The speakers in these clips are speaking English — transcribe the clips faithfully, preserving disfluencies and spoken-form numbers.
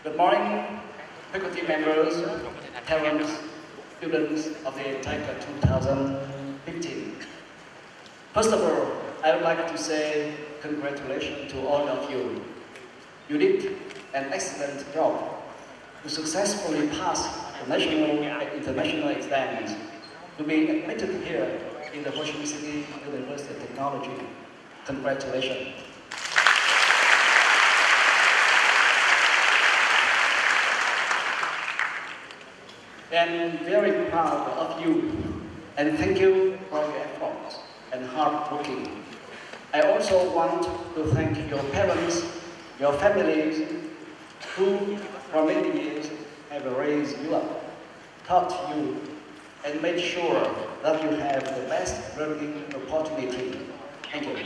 Good morning, faculty members, parents, students of the TEC two thousand fifteen. First of all, I would like to say congratulations to all of you. You did an excellent job to successfully pass the national and international exams to be admitted here in the Ho Chi Minh City University of Technology. Congratulations. I'm very proud of you and thank you for your efforts and hard working. I also want to thank your parents, your families, who for many years have raised you up, taught you, and made sure that you have the best learning opportunity. Thank you.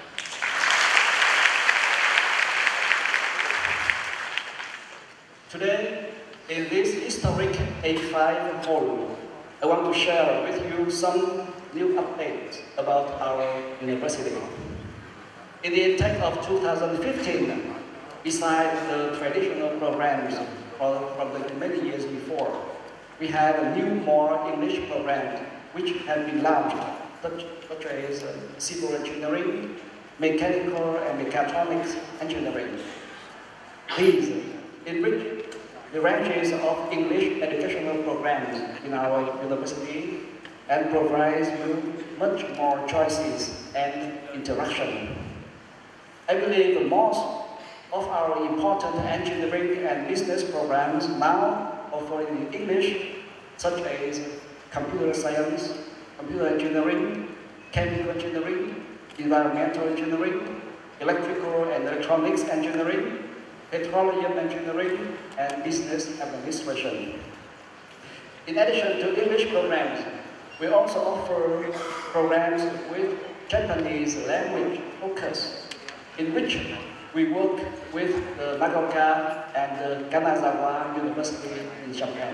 Today, in this historic A five hall, I want to share with you some new updates about our university. In the intake of two thousand fifteen, besides the traditional programs from the many years before, we have a new more English program which have been launched, such, such as uh, civil engineering, mechanical and mechatronics engineering. These enrich the ranges of English educational programs in our university and provides you much more choices and interaction. I believe most of our important engineering and business programs now offer in English, such as computer science, computer engineering, chemical engineering, environmental engineering, electrical and electronics engineering, petroleum engineering, and business administration. In addition to English programs, we also offer programs with Japanese language focus, in which we work with the Nagaoka and the Kanazawa University in Japan.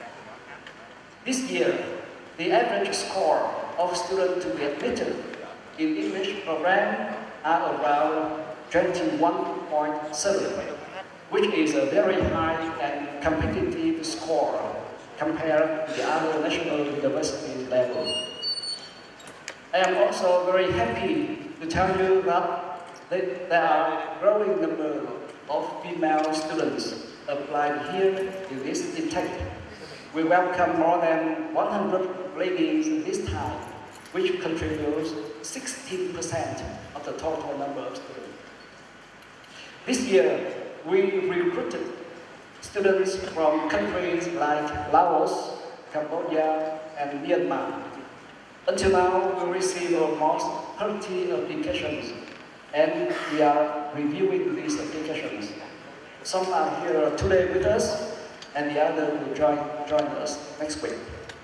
This year, the average score of students to be admitted in English program are around twenty-one point seven, which is a very high and competitive score compared to the other national university level. I am also very happy to tell you that there are a growing number of female students applied here in this intake. We welcome more than one hundred ladies this time, which contributes sixteen percent of the total number of students. This year, we recruited students from countries like Laos, Cambodia, and Myanmar. Until now, we received almost thirty applications, and we are reviewing these applications. Some are here today with us, and the others will join, join us next week.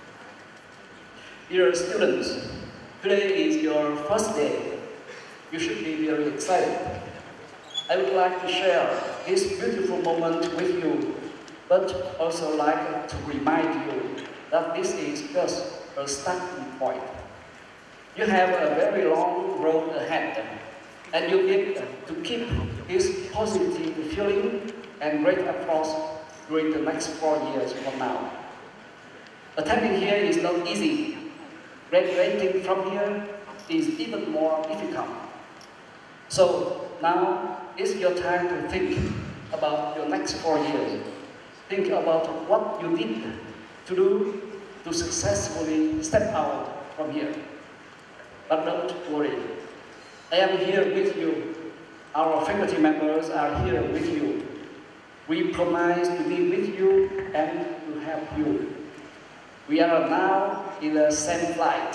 Dear students, today is your first day. You should be very excited. I would like to share this beautiful moment with you, but also like to remind you that this is just a starting point. You have a very long road ahead, and you need to keep this positive feeling and great applause during the next four years from now. Attending here is not easy. Graduating from here is even more difficult. So now is your time to think about your next four years. Think about what you need to do to successfully step out from here. But don't worry. I am here with you. Our faculty members are here with you. We promise to be with you and to help you. We are now in the same flight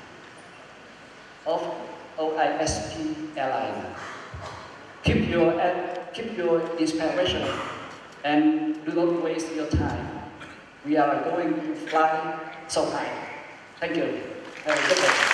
of O I S P Airline. Keep your, keep your inspiration and do not waste your time. We are going to fly so high. Thank you. Have a good day.